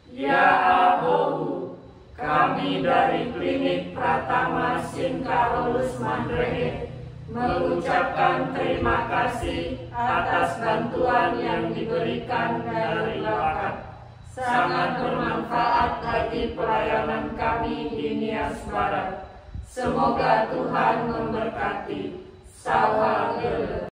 Ya Abohu, kami dari Klinik Pratama Sinkarolus Mandrege mengucapkan terima kasih atas bantuan yang diberikan dari wakaf. Sangat bermanfaat bagi pelayanan kami di Nias Barat. Semoga Tuhan memberkati. Sawal.